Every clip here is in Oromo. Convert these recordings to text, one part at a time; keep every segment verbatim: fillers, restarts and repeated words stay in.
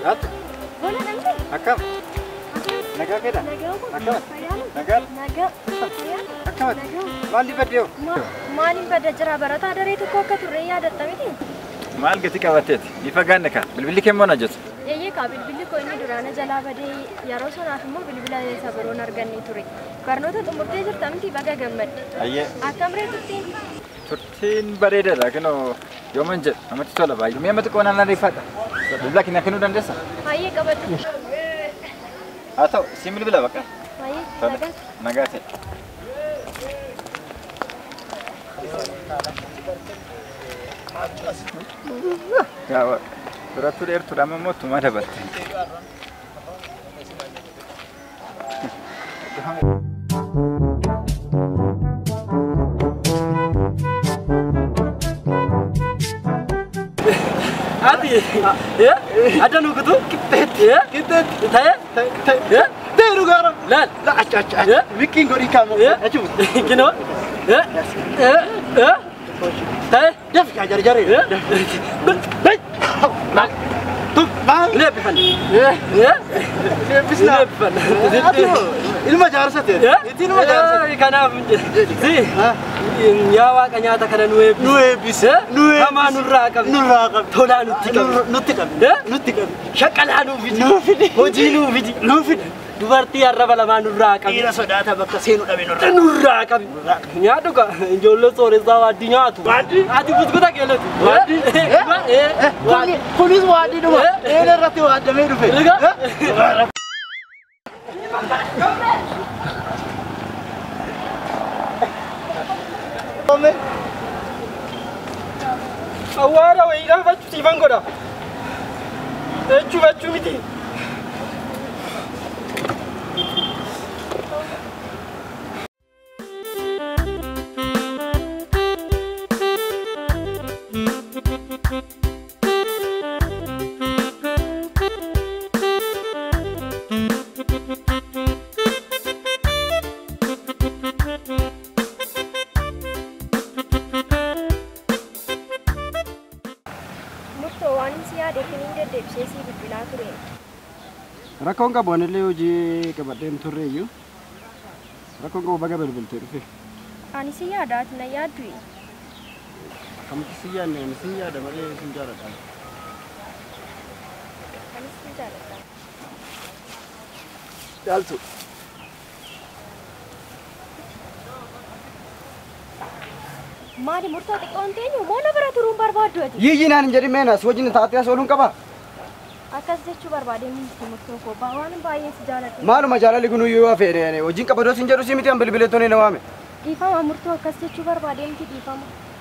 Ratu. Boleh nanti. Akam. Naga keda. Akam. Naga. Naga. Akam. Mali badyo. Mali badya jira barata dari itu kok keturnya ada tapi ni. Mal gati kawatet. Ifagan naka. Bilbili kem mana jat? Ya ya kabil bilbili ko ini durana jala bade yaro sana semua bilbila ya sabaron argani turi. Karena tu umurnya jir tamti baga gammat. Ayye. Akam re tutin. Tutin bareda lah keno. Yoman jat. Amat sola bayi. Mia matu kona nari fata. Bilbila kina kenu dan desa. Ayye kabat. Atau simbil bila baka? Ayye. Naga. Naga se. Ya, teratur air turama mau cuma dapat. Adi, ya? Ada nunggu tuh? Kita, ya? Kita, kita, ya? Teru garam. Lan, la acha acha. Ya? Bikin gori kamu. Ya? Acu. Kino? Ya? Ya? Ya? Teh, dia fikir jari-jari. Ya? Baik. Mak. Tuh, bang. Ini apa Ya? Ya? Ini bisa. Ini mah jarang saja. Ya? Ini mah jarang saja. Karena si, nyawa kanyata karena nuwe nuwe bisa. Nuwe. Sama nurakam. Nurakam. Thola nutikam. Nutikam. Ya? Nutikam. Shakala nu vidi. Nu vidi. Hoji nu vidi. Nu vidi. Dubartii arraba lamaan nurraa qabi. Dhiira sodaata bakka seenu dhabe nurraa. Nurraa qabi. Nyaatu ka ijoollee sooressaa waaddi nyaatu. Waaddi? Ati buskuta keellatu. Waaddi? Waaddi. Kunis waaddi dhuma. Eela irratti waaddamee dhufe. Awwaara wayiidhaan bachuu siifan godha. Jechuu bachuu miti. Rakon ka bone le uji ke baden turre yu rakon ko baga bel bel turfe Ani siya dat na yadwi kam siya ne siya da mare sun jara ta Ani siya jara ta dalsu Mari murta te kontenyu mona bara turun barbadu ati Yi nan jadi mena sojin taatya solun kaba Akas jechu barbade murta murta ko bawan baye sijalati Malu majala ligunu yu afere ne ojin kaba do sinjaru simiti am bilbile to ne nawame Difa murta akas jechu barbade mti difa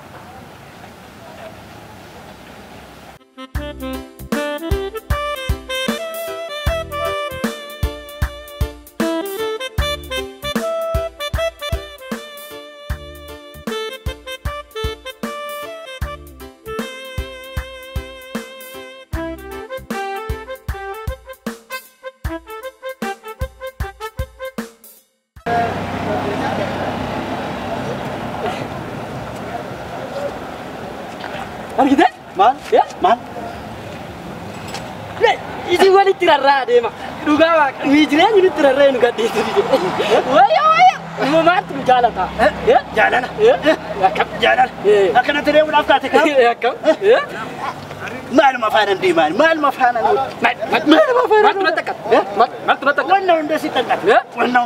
Kan kita? Mal? Ya? Mal? Le, isi wali tirarra deh mak. Duga mak, mijirnya jadi tirarra yang gak itu di. Waya waya, mau mati jalan tak? Ya? Jalan? Ya? Ya kap jalan. Akan nanti dia udah kata kap? Ya kap? Ya? Mal mafanan di mal, mal mafanan. Mal, mal mafanan. Mal tu tak? Ya? Mal, mal tu tak? Warna udah si tak? Ya? Warna.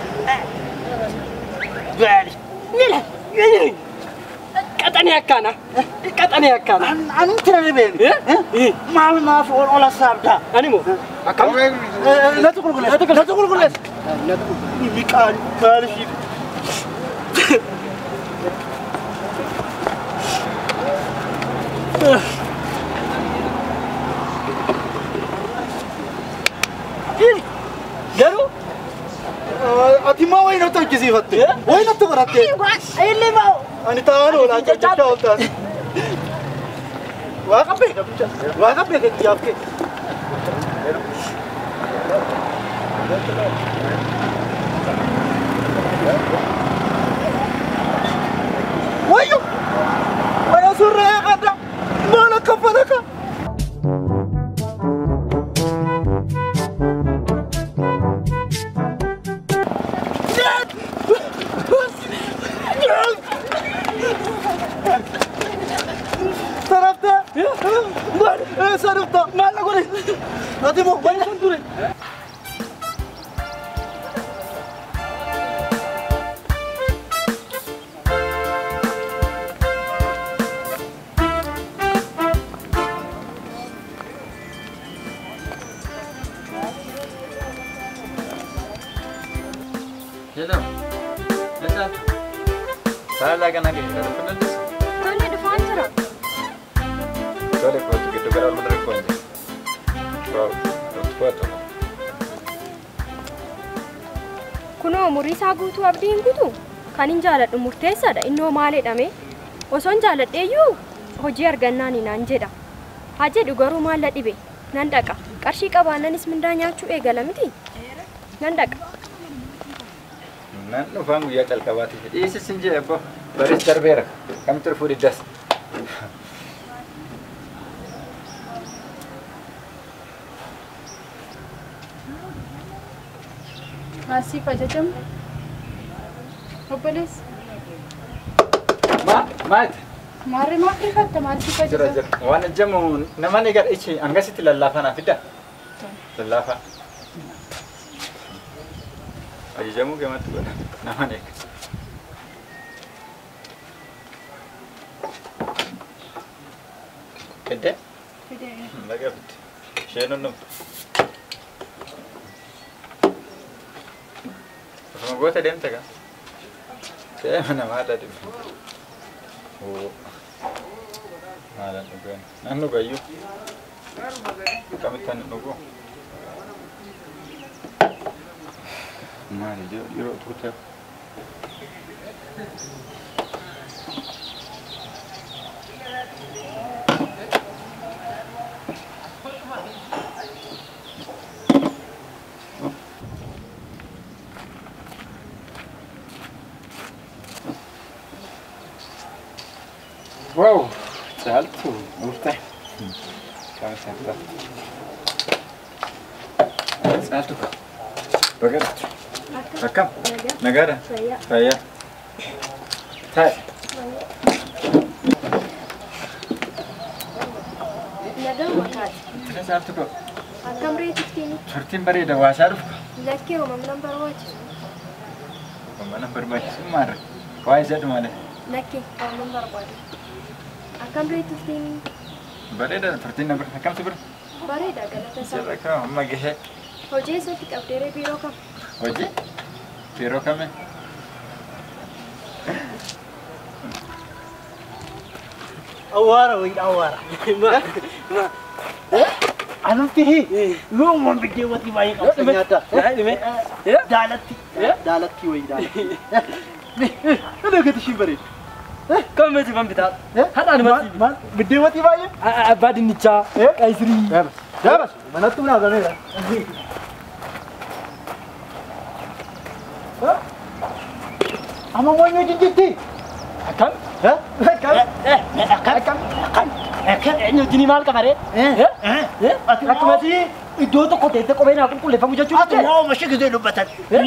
Bali. Nila. Nila. Katanya kana, katanya kana. Anu tidak ben. Mal maaf olah sabda. Animu. Akam. Natu kulkules. Natu kulkules. Natu kulkules. Ikan malih. Ini. Garu. Ati mau ini tuh kisi hati. Oh ini tuh berarti. Ini mau. Ani tahu lah, jadi tahu tak. Wah kape, wah kape kerja apa? Wah yuk, mana surah ada, mana kapal ada? Maal sarufta maal godhe ati moo wayna san ture Hello. What's up? Salah kan lagi? Kalau pernah dis. Tole dhufaan jira. Tole kau tu kita beral beral kau ni. Kau tu kuat tu. Kunoo umurii isaa guutuu abdiin guutuu kan hin jaaladhu murteessaadha innoo maalidhame osoo hin jaaladheeyyuu hojii argannaani naan jedha haa jedhu garuu maal la dhibe nan dhaqa qarshii qabaannanis mindaa nyaachuu eegala miti nan dhaqa. Nan dhufaan guyyaa calqabaati. Dhiisi sin jee abbo baris darbeera. Kam turfuu diddas. Masih pajajam. Obbolees. Ma maat. Maarree maaf rifatta masih Jira pajajam. jira. Waan jamu nama ni gar ichi angasitti lallaafaa naa fidda. Lallaafaa. Ajajamu gamatti godha. Nama ni. Kedde? Fide. Laga fitti. Isheen nuuf. Osuma goota deemte gaa? Ta'ee mana maadha dhufu. Oo. Maalaan dhugaan. Nan dhugayyuu. Kamittaan dhuguu. Maali yeroo tuuteef. Wow, salto, gusta. Kami salto. Salto. Bagaimana? Rakam? Negara? Saya. Saya. Hai. Nagaa makaati. Terus salto kok. Akkam reetiftini Turtiin bareeda waa shaaruuf. lakkee uumamnan barbaachisu. Mana barbaachisu maarra. Waa isa dhumaale. Lakkee uumamnan barbaadu. Akkam reetiftini Bareeda turtiin na bira. Akkamtu bira? bareeda galata isaa. Sirra kama amma gahee. Hojii isatti qabdeeree biiroo kam? Hojii? Yeroo kame? awwaara wayii awwaara ma ma anumti hii yoo uumam biddee watii baay'ee qabsa nyaata jaalatti jaalatti wayii jaalatti ana gati shi bareeda Kam meti fan bitaa? Hadhaan mati. maal biddee watii baay'ee Abbaa dinnichaa, qayisirii. Dabas dabas manatti naa gameera ama moonyo jinjitti Akkam? ha Akkam? Akkam? Akkam? Akkam? Eenyu wajjin maal qabare? Akkumatti iddoo tokko teessee kophee naa qulqulleeffamu jechuudha. ati waa mashi gidee dubbatan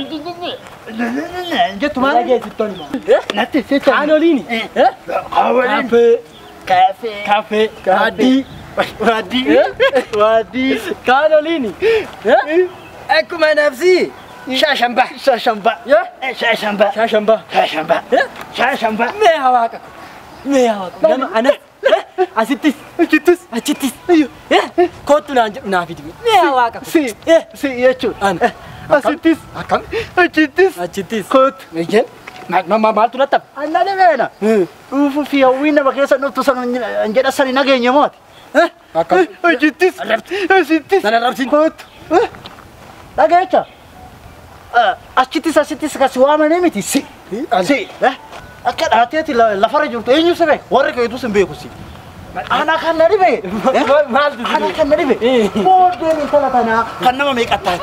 jettu maal Dhageessittoon himaa. natti secha Aanoliini. Kaawwaliin. Kaafee. Kaafee. Waaddii. Waadii waadii Kaanoliini. Akkuma nafsi. Shaashambaa. shashamba shashamba Shaashambaa. shashamba shashamba Mee hawaaqa. Mee hawaaqa. Nama anas. Asittis. achittis Achittis. Kootu naan jedhu naaf hidhimi. Mee hawaaqa. si si jechuudha An. asittis Akkam? achittis Achittis. koot Eeyyeen. Maaltu natti hafe? anna dhibeena dhuufuu fi hawwiin nama keessa dhuftu san hin jedha sani nageenya mooti Akkam? achittis asittis Sana rabsiin. koot dhageecha achittis asittis kasi waamanii miti si si akka dhaateeti lafarra jirtu eenyu si beeku warri keetu sin beeku si ana kan na dhibe Maaltu ana kan na dhibe booddeen intala tanaa kan nama meeqattaa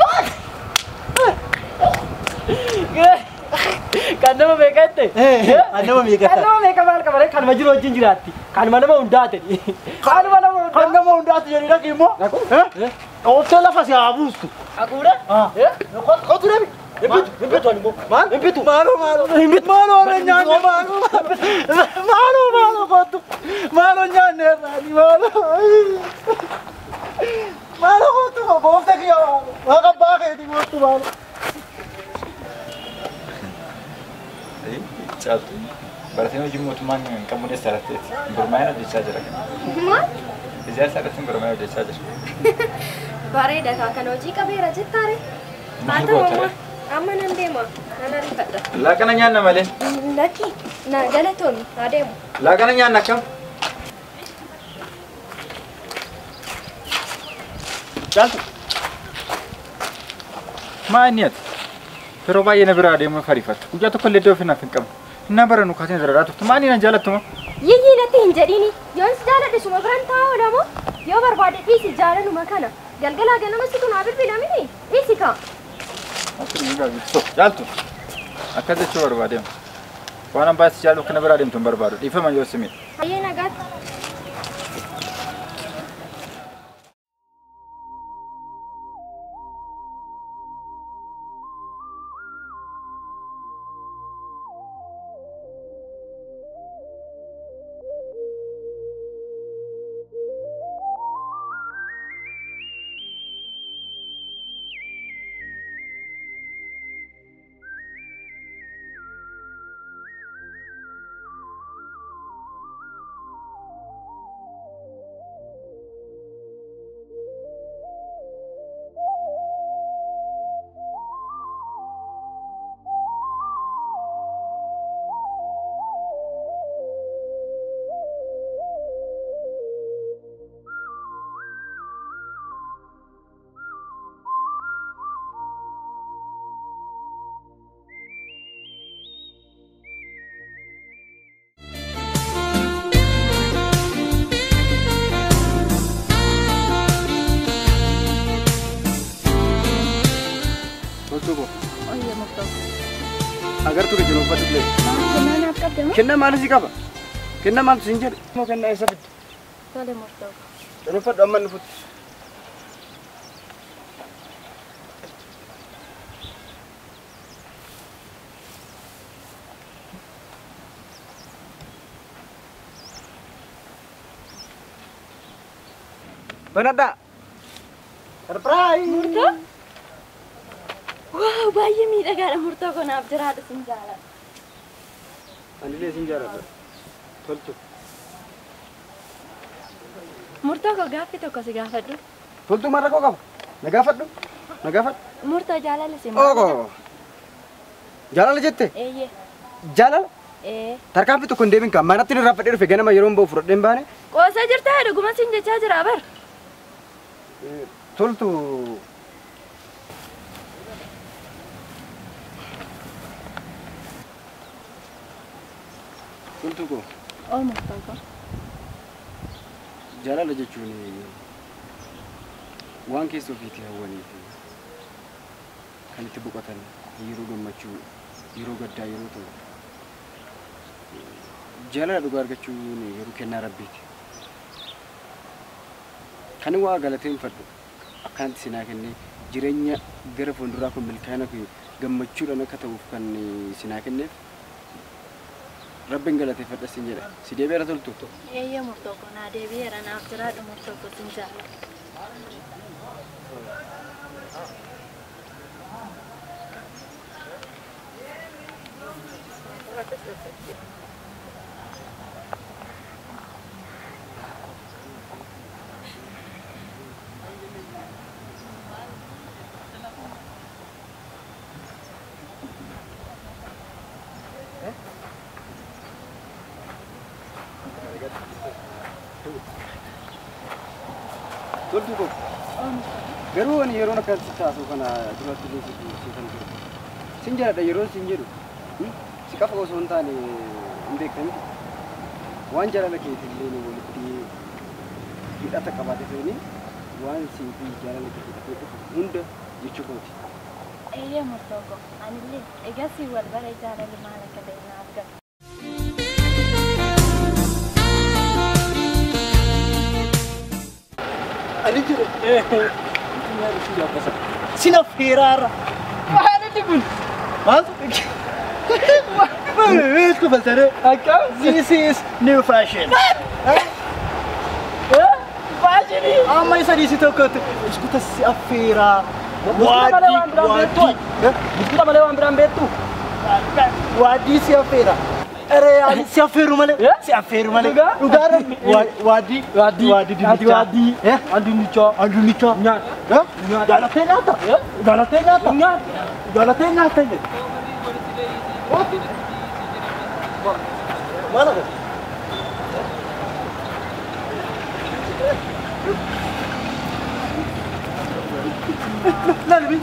Kan nama beekatte? kan nama Kan meeqattaa nama beeka maal qabare? Kanuma jiru wajjin jiraatti. Kanuma nama hundaate. Kanuma nama hundaate. kan nama hundaati jedhanii dhaqi immoo ooftee lafa si haa buustu Haquudha? kotu deebi Impitu, impitu ani mo. Maal? Impitu. Maaloo maaloo. Impitu. Maaloo ore nyaanne maaloo maaloo. Maaloo maaloo kootu. Maaloo nyaanne irraani maaloo. Maaloo kootu boofta kiyya maaloo. Waaqa abbaa keeti kootu maaloo. Caaltu baratanii hojii mootummaan kan muddeessaa irratti gurmaa'ina hojjechaa jira kan. Maal? Ijaarsa irratti gurmaa'ina hojjechaa jira. Bareeda kaa kan hojii qabeera jettaare. Haa Maal ta'u goota amma ree? amma nan deema. Nan ariifadha. Laaqana nyaanna malee. Lakki na galatoomi haa deemu. Laaqana nyaanna akkam? Caaltu. Maa inni ati? Yeroo baay'ee na biraa deemuun fariifattu. Guyyaa tokko illee iddoo ofii naaf hin qabne. Inni barannu kaatee dararaa turtu. Maa inni na jaalattu moo? Yiyyii natti hin jedhini. Yoon si jaaladhe suma biraan taa'uu dhamoo? Yoo barbaade dhiisi jaalaluma kana. Galgalaa ganama si kun haa bilbila miti. Dhiisi kaa. Caaltu. Akkas jechuu barbaadeemu. Waan hambaa si jaaluuf kana biraa deemtu hin barbaadu. Dhiifama yoo simidha. Hayyee nagaatti. Agar tu kejauhan pada beli. Kenapa nak kamu? Kena mana sih kapa? Kena mana sinjir? Mau kena esap. Tole morto. Kenapa aman nufut? Benar tak? Surprise! Murto? Wow, bayi miidhagaadha murtoo kanaaf jiraadha sin jaalladha. Anillee sin jaalladha. Toltu. Murtoo koo gaaffii tokko si gaafadhu. Toltu marra koo qaba. Na gaafadhu. Na gaafadhu. Murtoo jaalala si Ogo. Jaalala jette? Eeyyee. Jaalala? Ee. Tarkaanfii tokko hin deemin kaa manatti irraa fadhee dhufe ganama yeroo hin bahu fudhadhee hin baane. Qoosee jirtaa dhuguma sin jechaa jira bar. Toltu. Toltu koo. Oo murtoo koo. Jaalala jechuun waan keessa ofiitii hawwanii fi kan itti boqotan yeroo gammachuu yeroo gaddaa yeroo ta'u jaalala dhugaa argachuun yeroo kennaa rabbiiti. Kan waa galateeffadhu akkanatti sinaa kennee jireenya gara fuulduraa kun milkaa'ina fi gammachuudhaan akka ta'uuf kan sinaa kenneef Rabbiin galateeffadha sin jedha. Si deebi'eera toltu. Eeyyee murtoo koo naa deebi'eera naaf jiraadha murtoo koo sin jaalladha. Toltu koo. Garuu ani yeroo akkasitti taasuu kana duratti illee kan jiru. Sin jaalladha yeroo sin jedhu. Si qafa osoo hin taane hin beekani. Waan jaalala keetillee walitti hidhata qabaate ta'anii waan siin fi jaalala keetii hunda jechuu kooti. Eeyyee murtoo koo anillee egaa si wal bara jaalala maal akka ta'e naaf ga'a. Ani jiru. Sina ferara. Waan itti dibun. Mas? Wait ko baltare. Akka? This is new fashion. Eh? Fashion ni. Amma isa di situ kau tu. Escuta si afira. Wadi, wadi. Diskuta malah orang berambetu. Wadi si afira. Ere ali si afiru male. Si afiru male. Udara. Wadi, Wadi, wadi di wadi, wadi. Eh? Adu nico. Adu nico. Nyat. Eh? Nyat. Dala tena ta. Eh? Dala tena ta. Nyat. Dala tena ta. Mana tu? Nah, lebih.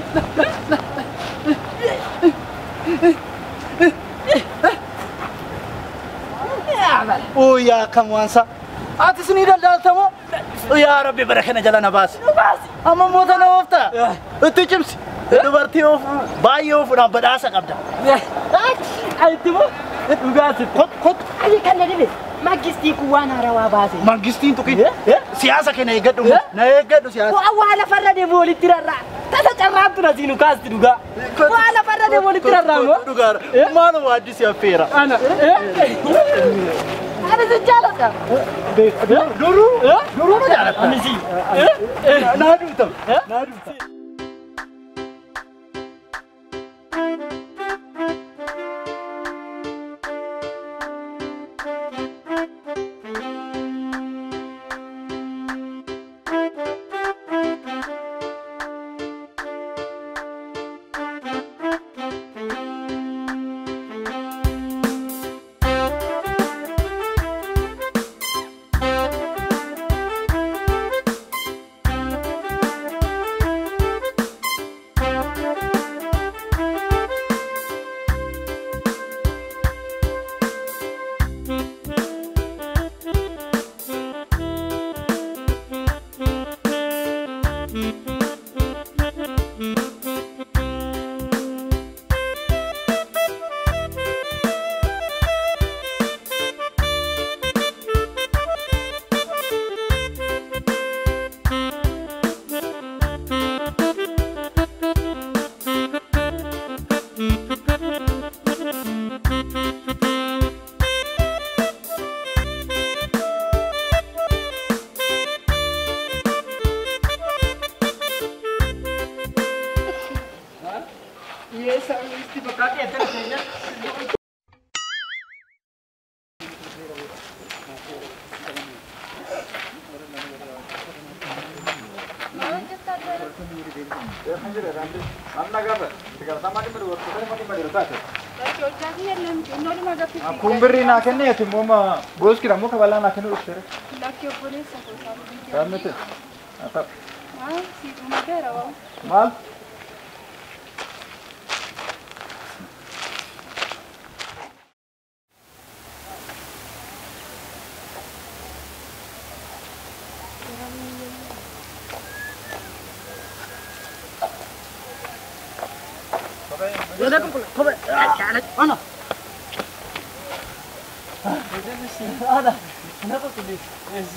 Oh ya, kamu ansa. Atas ni dah dah tamu. Oh ya, Rabbi berakana jalan abas. Abas. Amma moda na wafta. Itu cims. Itu berarti of bayi of na berasa kabda. Itu mo? Ugas. Kot kot. Ali kan jadi. Magisti kuwana rawa base. Magisti itu kini. Siasa kena ikat dulu. Na ikat tu siasa. Ko awala farra de boli tirarra. Tata carratu na sinu kasti duga. Ko ala farra de boli tirarra mo. Duga. Mana wadi si afira. Ana. Ada sejalan tak? Dulu. Dulu na jalan. Ani si. Nadu tu. Nadu tu. Kumberi nak kene tu mama bos kira muka bala nak kene usir. Laki polisi aku sahaja video. Kamu tu. Apa? Ah, si rumah berapa? Mal? Ada apa? Kau ada mana? Ada. Kenapa tu ni?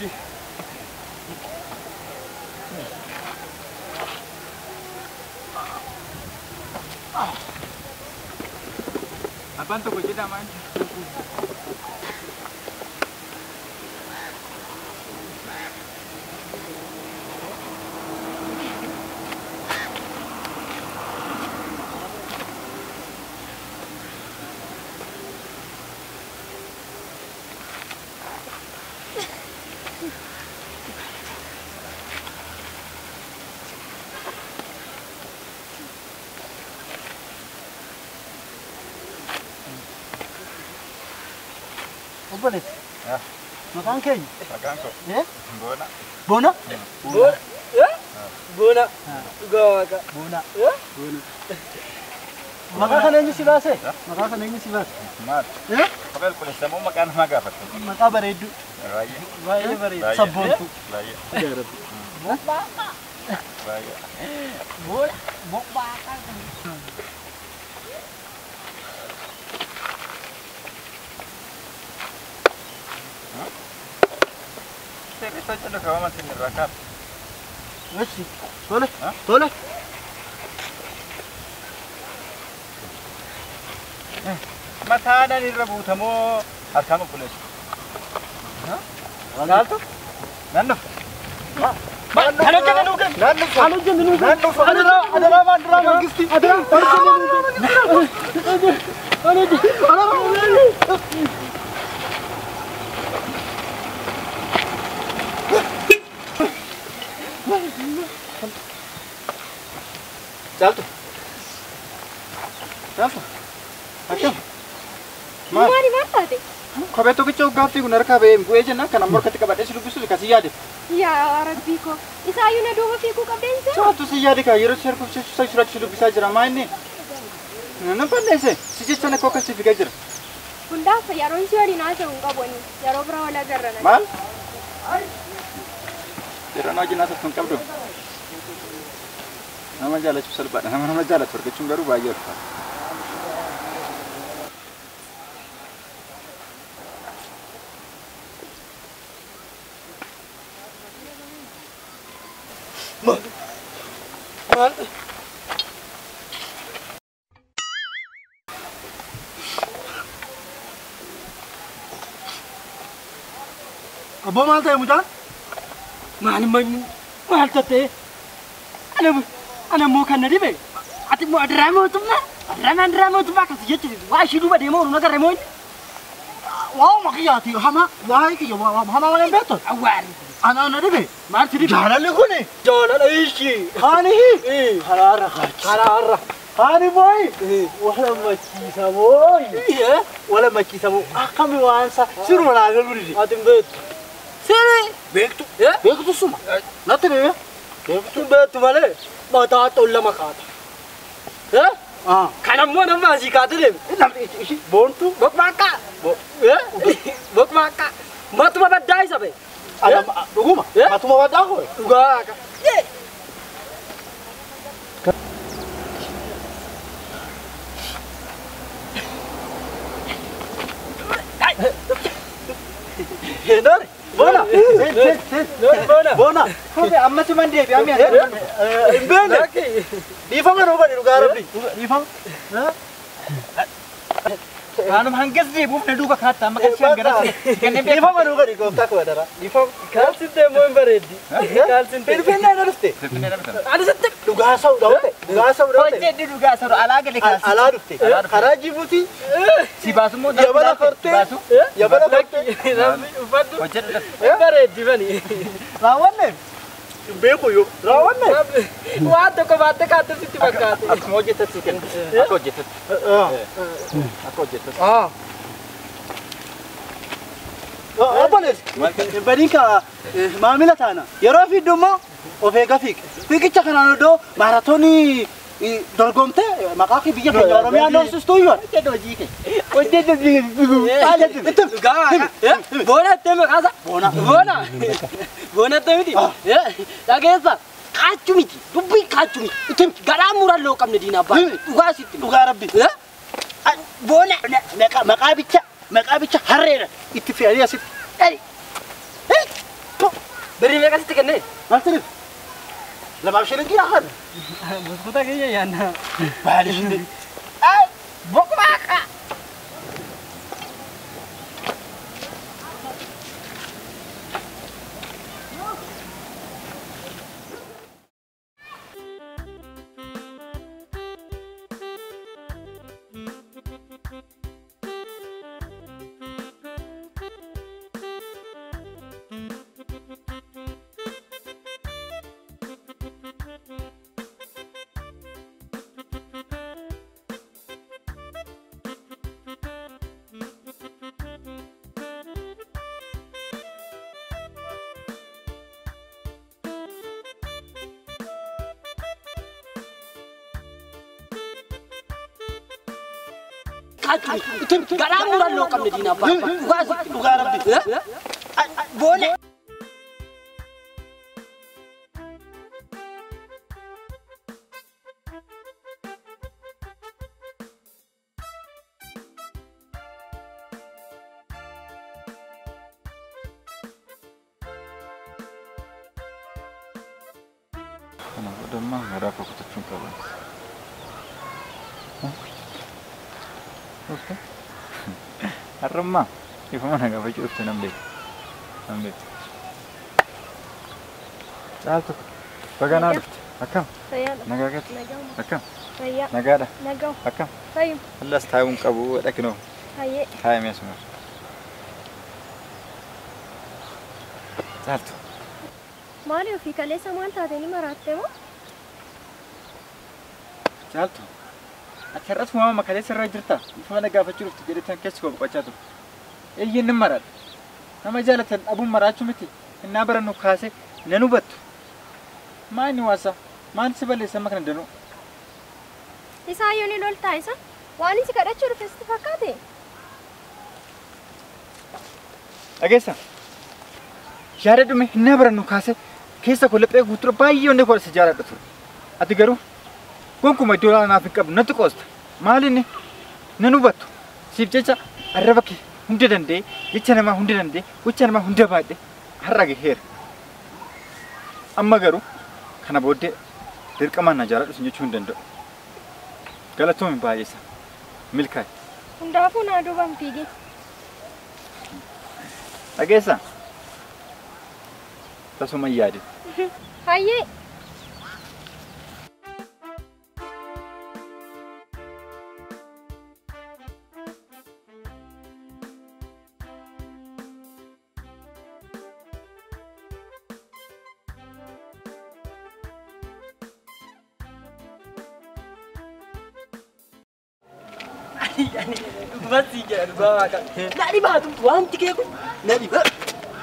Apaan tu kunci dah man? Apa ni? Ya. Makan kau? Makan kau. Ya? Bona. Bona? Bona. Ya? Bona. Gua agak. Bona. Ya? Bona. Makan kan ini si bas eh? Makan kan ini si bas. Mat. Ya? Kapal polis semua makan maga apa tu? Makan beredu. Raya. Raya beredu. Raya. Sabun tu. Raya. Jarab. Raya. Bona. Bok bakar. Itu aja dah kawan masih nerakap. Masih. Boleh? Hah? Boleh. Mataadhaan irra buutamoo harkaan obboleessu? Naaltu? Naannoo? Kan hojjete nuu kennu. Naannoo? Kan hojjete nuu kennu. Naannoo? Adaraa adaraa maanduraa mangisti. Adaraa kan hojjete. Jaaltu? Jaaltu? Akkam? Maali maal taate? Kophee tokkicha hoggaaftii kun harkaa ba'ee bu'ee jenna kana morkatti qabadhee si dubbisu kasii yaade. Yaa rabbii koo. Isaayyuu na duuba fiiguu qabdeense? Saatu si yaade kaa yeroo si harkuuf si surachi dubbisaa jira maa inni? Na balleesse si jecha na koo akkasii fiigaa jira. Hundaaf yeroon si waliin haasa'u hin qabu ani. Yeroo biraa wal agarra na. Maal? Yeroo na wajjin haasa'u hin qabdu. Nama jaalachuuf salphaadha. Nama nama jaalatu argachuun garuu baay'ee ulfaata. Maal? Abbo maal ta'e mucaan? Maal manyu? Maal ta'e? Ana ana immoo kan na dhibe. Ati immoo adiraa mootummaa? Adiraa adiraa mootummaa akkasii jechuudha. Waa ishii duuba deemaa oolu nagarre moo inni? Waa makiyyaati hama waa kiyya hama waan beektu? Awwaari. Ana na dhibe. Maal si dhibe? Jaalalli kuni. Jaalala ishii. Haani hii. Haraarra kaachi. Haraarra. Haani booyi. Wala machiisa booyi. Wala machiisa booyi. Akkami waansa siruma naa galuu didi. Ati hin beektu. Siri. Beektu. Beektu suma. Natti beektu. Beektu beektu malee. Mataa tolla makaata. Kan ammoo nama asii kaate deemu. Namni ishii boontu. Bokmaakaa. Bokmaakaa. Matuma baddaa isa bee. Dhuguma? Matuma baddaa koo? Dhugaa. Nori, bona. Bona. Bona. Kobe amma si mandi ebi ami ane. Imbele. Difama no bani dhugaa rabbi. Difama. Kanum hangas ni buuf na duuba kaata amma kan siyan gara. Difama no bani gooftaa koo dara. Difama. Kaalsinte moo hin bareeddi. Kaalsinte. Finfinnee na dhufte. Finfinnee na dhufte. Ani sitte. Dhugaa sa'u dhawte. Dhugaa sa'u dhawte. Hojjedhi dhugaa sa'u alaa gale kaalsinte. Alaa dhufte. Karaa Jibuutii. Si baasu moo yabala kortee. Baasu. Yabala kortee. Rabbi uffadhu. Hojjedhu. Bareeddi bani. Raawwanne. Beeku yoo. Raawwanne. Waan tokko baatte kaate sitti fakkaate. Akkuma hojjettatti si kenna. Akka hojjettatti. Akka hojjettatti. Obbolees. Badiinka maamila taana. Yeroo fiiddu immoo of eega fiiq. Fiigicha kanaan iddoo maaraatoonii dorgomte maqaa kee biyya keenya Oromiyaa noorsistu iyyuu. Hojjedhu hojii kee. Hojjedhu hojii kee. Boona itti maqaasa. Boona. Boona. Boona itti miti. Dhageessa. Kaachuu miti. Dubbii kaachuu miti. Itti miti. Garaa muralloo qabne diinaa baay'ee. Dhugaa sitti. Dhugaa rabbi. Boona. Maqaa bicha. Maqaa bicha harreera. Itti fe'anii asitti. Berii meeqa sitti kennee? Maal ta'eef? Lamaaf shilingii haa Buskuta keenya yaanna. Baali shinde. Ay, bokmaaka. Garaa muralloo qabne diinaa baay'ee. Dhugaa sitti. Dhugaa rabbi. Boona. Kana godhammaa garaa koo kutachuun qaba. Arrama. Ifu mana gak baju itu nambe. Nambe. Caaltu. Bagaimana? Akam. Nagagat. Akam. Nagada. Akam. Allah setahun kabu ada kino. Hai. Hai mesmo. Caaltu. Maali ofii kaleessa maal taatee ni maraattee moo? Caaltu. Ati har'as mama kaleessa irra jirta. Ifu mana gaafachuu dhufte jedhetan keessi koo boqochaa turte. Eeyyin ni maraadha. Nama jaalatan dhabuun maraachuu miti. Innaa barannu kaasee nan hubattu. Maa inni waasa? Maan si balleessa amma kana danuu? Isaa yoo ni loltaa isa? Waan isi kadhachuu dhufe sitti fakkaate? Dhageessa. Yaada dhume innaa barannu kaasee keessa koo laphee guutura baay'ee onnee koo si jaaladha ture. Ati garuu gonkumaa iddoo naaf hin qabdu natti qoosta. Maali inni? Nan hubattu. Siif jecha arraba kee hunda danda'e jecha namaa hunda danda'e gocha namaa hunda baadhee har'a gaheera. Amma garuu kana booddee dirqamaan na jaaladhu sin jechuu hin danda'u. Galatoomi baay'eessa. Milkaa'e. Hundaafuu naa duubaan fiigee. Dhageessa. Tasuma hin yaadin. Hayyee. يعني بس يجي الباقة لا دي بقى وانت كيف لا دي بقى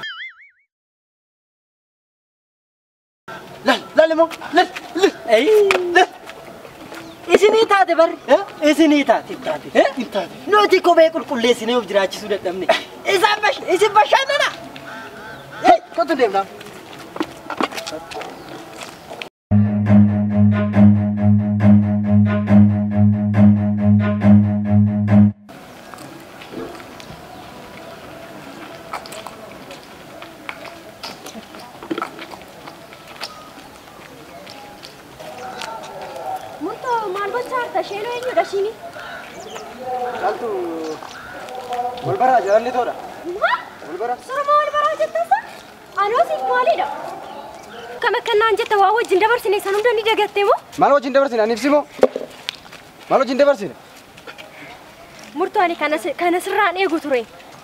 لا لا لا مو لا لا اي لا اسني تاتي بر اسني تاتي تاتي تاتي نوتي كو بيقول كل سنه وجراچ سو ددمني اذا باش اذا باش انا اي كنت ديم والبرا جالني تورا والبرا سر ما والبرا جتاسا أنا سيف ماليدا كما كنا نجت واو جندبر سنة سنون دني دعتيمو مالو جندبر سنة نفسيمو مالو جندبر سنة مرتو أنا كنا س كنا سرّان إيه قطرين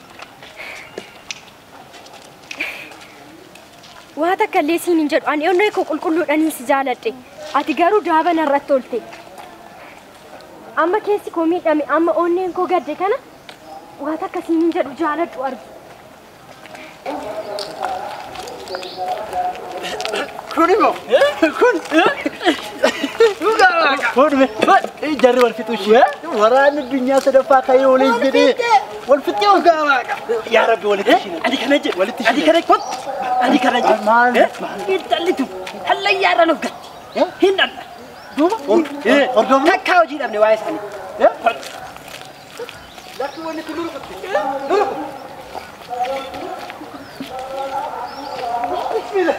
وهذا كليسي نجد أنا أنا يكون كل أني سجالتي أتجارو جابا نرتولتي أما كيسي كومي أمي أما أونين كو قد كنا وهذا كسي نجد جالت وارد كوني مو كون كون مي جري والفتوشي وران الدنيا سدفا كاي ولي جدي والفتي وقاواك يا ربي ولتشي عندي كنجي ولتشي عندي كنجي كنت عندي كنجي مال يتلتو هلا يا رانو قد هنا دوما ايه اردوم تكاو جي دمني وايس اني لا تولي كلو دورو بسم الله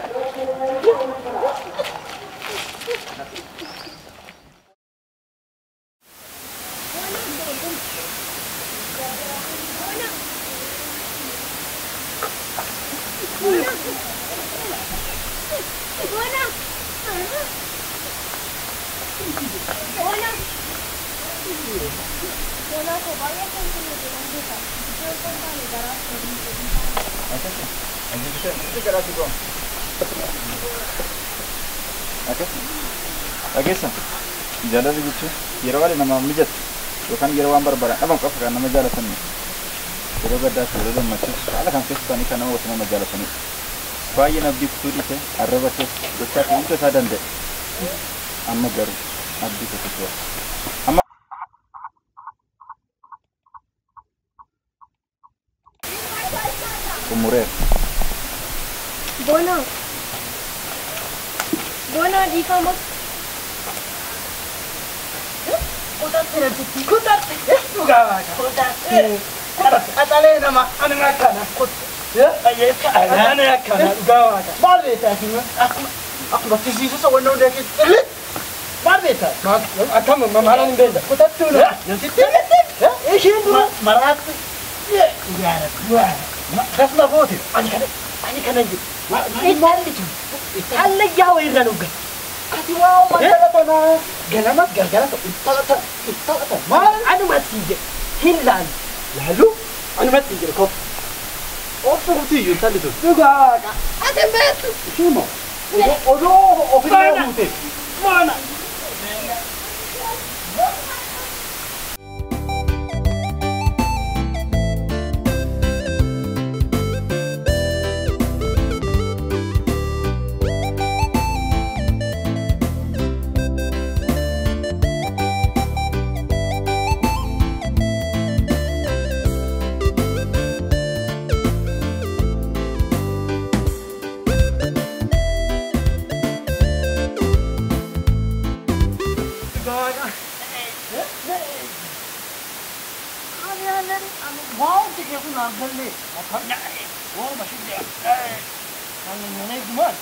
Dhageessa jaalala jechuun yeroo baay'ee namaaf mijatu yookaan yeroo waan barbaadan dhaban qofa kan nama jaalatanidha. Yeroo gaddaa fi yeroo gammachuus haala kan keessa ta'anii kan nama wajjin nama jaalatanidha. Baay'een abdii kutuu dhiise arraba keessa gochaa fi hunda isaa danda'e. Amma garuu abdii kutuu amma umureera. Bona Bona dhiifama. Kutatti kutatti dhugaa waaqa kutatti atalee nama ani akkana kutatti ayyeessa ani akkana dhugaa waaqa maal beektaa fi akkuma akkuma tisiisa wanna hundee keessatti maal beektaa akkama maalaan hin beekta kutattuu namtitti ايش انت مرات يا رب تسمع فوتي انا كان انا كان اجي ما ما اللي جاوا يرنوك ati wow masalah galamat galgalat italata italata ma anu mati je hilal lalu anu mati je kok oh seperti itu tadi tu juga ada betul cuma odo odo odo mana wow tiga pun ambil ni makanya wow masih dia angin mana gimana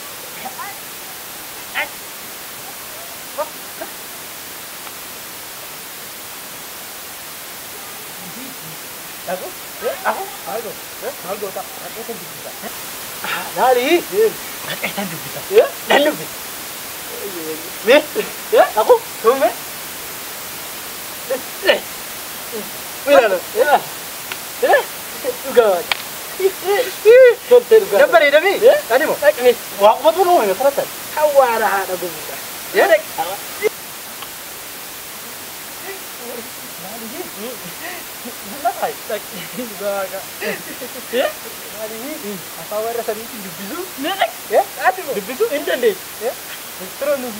aku aku aku aku tak aku tak bisa dari aku tak bisa ya dan lu me ya aku kamu me mira ya eh juga dapat ini demi tadi mau ini waktu betul mau ya terasa kawara ada gue ya dek Nakay, tak juga agak. Ya? Hari ini apa rasa ini dibisu? Nek. Ya? Ati mo. Dibisu intende. Ya? Terus nu.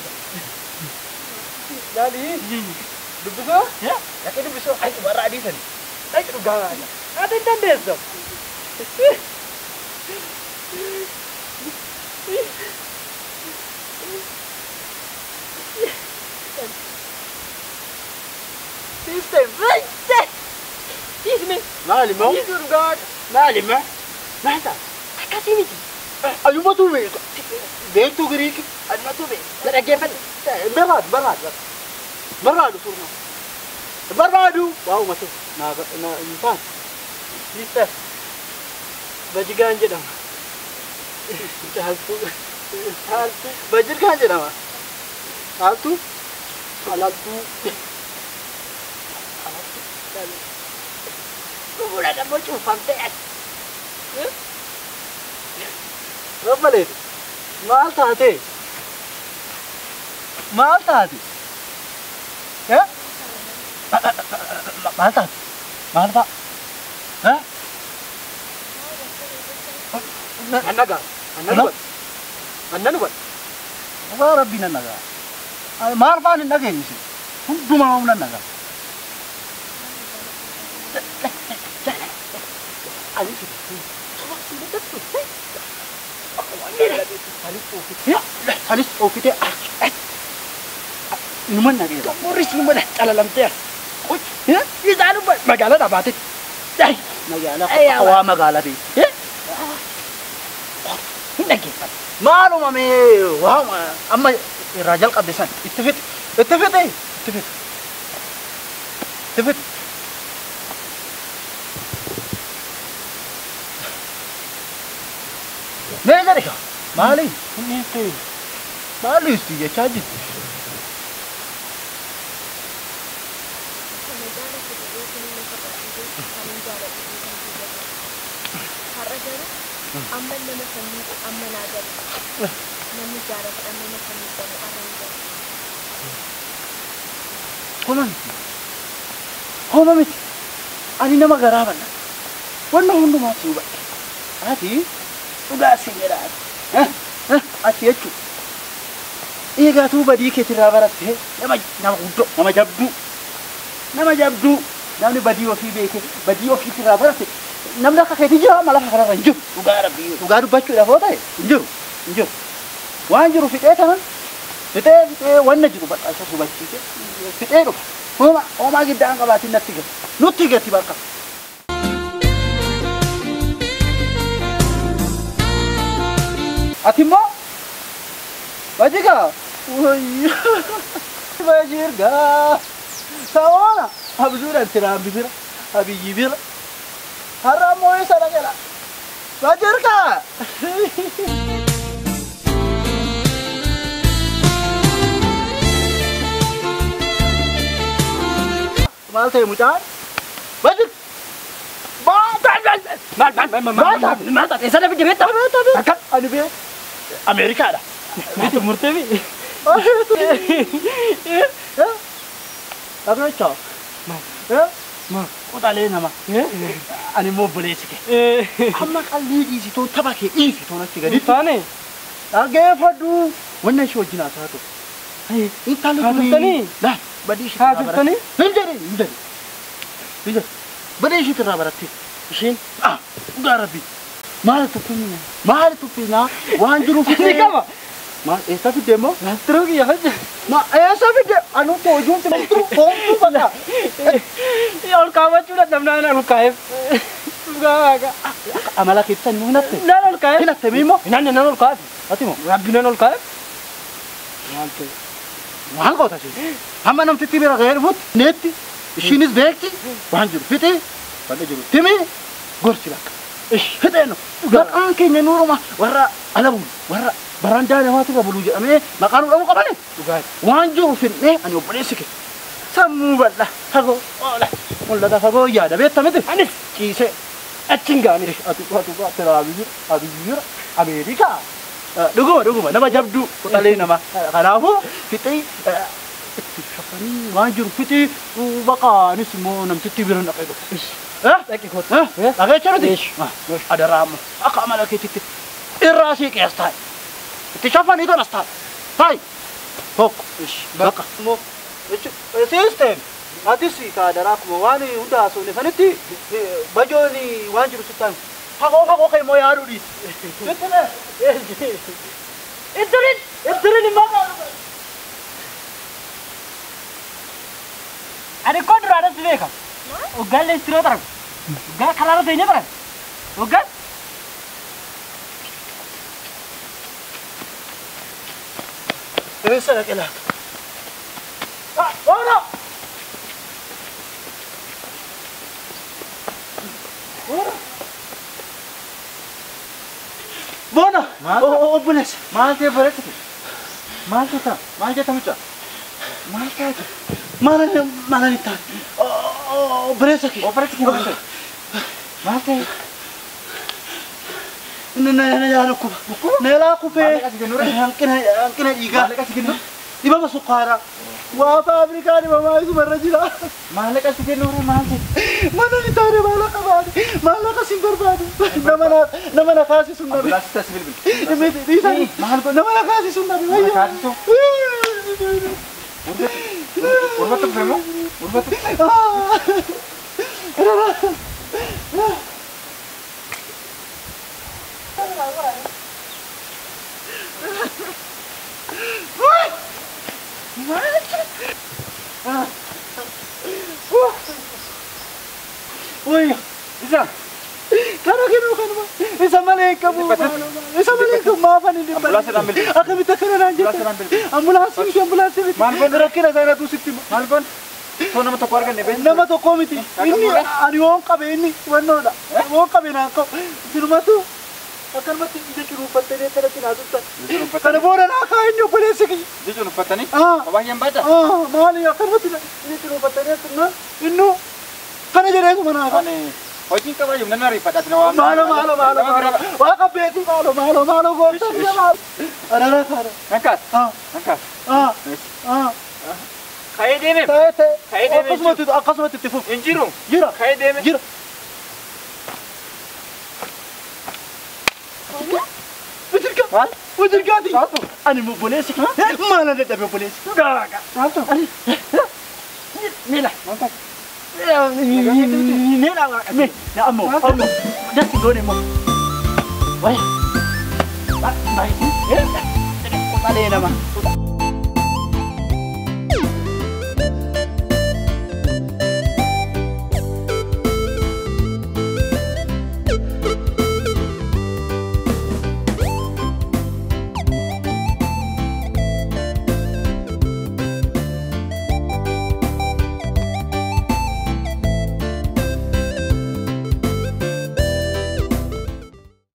Dari dibisu? Ya? Ya kan dibisu ay bara di sana. Ay juga agak. Ati intende so. System, right? Ismi. Mali mo? Mali mo? Nasa? Kasi ni. Ayo mo tu be. Be tu giri ki. Ayo mo tu be. Nara gefen. Berad, berad. Berad surna. Beradu. Wow masuk. Na na impan. System. Bajigan je dah. Haltu. Haltu. Bajigan je dah. Haltu. Haltu. Kau boleh ada bocor fantas. Apa ni? Mal tadi. Mal tadi. Ya? Mal tadi. Mal pak. Hah? Anda kan? Anda buat? Anda buat? Apa Rabbi naga? Mal pak ni naga ni sih. Hudu mau naga. Ali Ali ofite iman nagi to moris iman ala lamte ya izalu magala da batit dai magala awa magala di ya nagi malu mame wa amma rajal qabisan ittafit ittafit eh ittafit ittafit Mana ni kau? Mali, ini tu, Mali tu ya caji. Aman nama kami, aman ada. Nama cara kami nama kami kami ada. Koman, koman itu, ani nama garapan. Warna hundu masih ubah. Adi. Udah singerat. Hah? Hah? Ati acu. Ega tu badi ke tira barat he. Nama nama udo, nama jabdu. Nama jabdu. Nama ni badi wafi be ke. Badi wafi tira barat. Nama dah kakek dia malah kakak ranjut. Ugar bi. Ugar bacu dah foto he. Injur. Injur. Wanjur fit eta man. Fit e wanna juga bat asa bacu ke. Fit e ro. Oma oma gidang ka batin natiga. Nutiga tibaka. Atimmo? Bajiga? Wah, Bajirga. Sawana. Abzura tira abzura. Abi yibir. Haram moy sana kala. Wajar ka? Mal tay mutan. Wajar. Mal mal mal mal mal mal mal esa debe beta beta anu be Amerika ada itu murtebi apa itu mal mal kota le nama ani mo boleh sih amma kali di situ tabake ini situ nanti gadi tane age fadu wannan shojina ta to ai ita lu tani dah badi shi ta tani hinjari hinjari hinjari badi shi ta barati shin ah garabi mal tupina mal tupina wanjuru fitne kama ma esa fi demo terus ya aja ma esa fi de anu to jun te tru phone tu bana ya और कावा चुरा दमना ना रुकाए ga ga amala kita nunatte na na rukae ina temimo ina na na rukae atimo rabbina na rukae mante wahal kota sih amma nam titti bera gair mut netti shinis bekti wanjuru fite pada juru timi gorsi lak ish fiteno gat anke nyanuro ma warra alamu warra baranda ne watu bulu jame makaru kamu kabane ugat wanjuru fitne ani obolesike sammu balla hago ola mulla da hago ya da betta mete ani kise achinga ni atu atu atera abijir abijir Amerika dugo dugo nama jabdu kotale nama karahu fitei Shafani wanjuru fitei baka ni semua nam titti biran akago Hah? Lagi kot. Hah? Lagi cara di. Ada ram. Aka malah kita irasi kestai. Itu siapa nih itu rasta? Hai. Hok. Baka. Mo. System. Nanti sih kada rak mo wani udah so ne saniti. Bajo ni wanjuru sultan. Hako hako kayak mau yaru di. Betul ya? Itu ni, itu ni mana? Ada kodra ada sih kan? Ugal le istiro tarang. Ugal kalaro tenya tarang. Ugal. Esa kela. Ah, oh no. Oh. Bona. Oh, oh, bulas. Malte berat itu. Malte ta. Malte ta mucha. Malte. Mana mana itu. Oh, beres lagi. Oh, beres lagi. Mate. Ini naya naya aku. Nela aku pe. Angkin angkin iga. Di bawah sukara. Wah, Amerika di bawah itu berjila. Malek kasih genur mate. Mana ni tare malak abadi. Malak kasih berbadi. Nama nama nama kasih sundar. Belas tas bil bil. Ini di sana. Mahal ko nama kasih sundar. Ayo. Kasih tu. Urbat tuh kamu? Urbat tuh. Woi, bisa. Karena kini bukan apa. Bisa balik kamu. Bisa balik kamu apa nih? Ambulans ambil. Aku minta kerana aja. Ambulans ini ambulans ini. Malpon kira saya tu sih. Malpon. So nama toko warga nih. Nama toko miti. Ini ani orang kabe ini. Mana ada? Orang kabe nak kau. Di rumah tu. Akan mati ide kiri rupa tadi tadi tidak ada. Karena boran aku ini boleh sih. Di kiri rupa tadi. Ah. Bawah yang baca. Ah, mana ya? Akan mati ide kiri rupa tadi tu. Inu. Karena jadi aku mana? Karena. Oh, ini kau yang mana ripat atas nama? Malo, malo, malo, malo. Wah, kau beti malo, malo, malo, gol. Ada ada ada. Angkat. Ah, angkat. Ah, ah. Kaya deh, kaya deh. Kaya deh. Aku semua itu, aku semua itu tipu. Injiru. Jira. Kaya deh. Jira. Betul kan? Hah? Betul kan? Satu. Ani mau boleh sih? Mana ada tapi boleh sih? Enggak, enggak. Satu. Ani. Ni lah. Mantap. Ini lah, ni, ni amu, amu, dah tidur ni mu. Wah, baik, baik, eh, jadi kota dia nama.